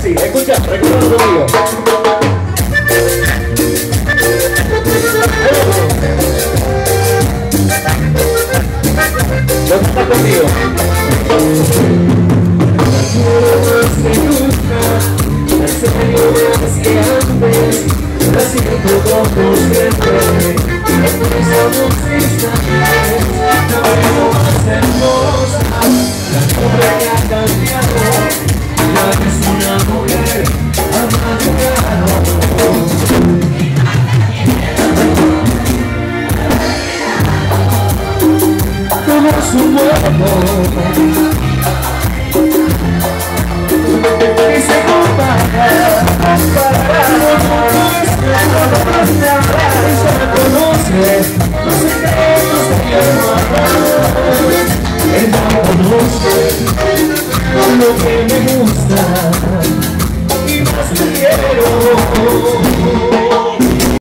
así, escucha, recuerda conmigo. ¿Dónde está conmigo? En serio más que antes, la siento como siempre. Esa musista la veo más hermosa. La pobre que ha cambiado, ya es una mujer amargada. Como su cuerpo y se compara para no conoce los secretos de mi hermana. Ella conoce lo que me gusta y más quiero.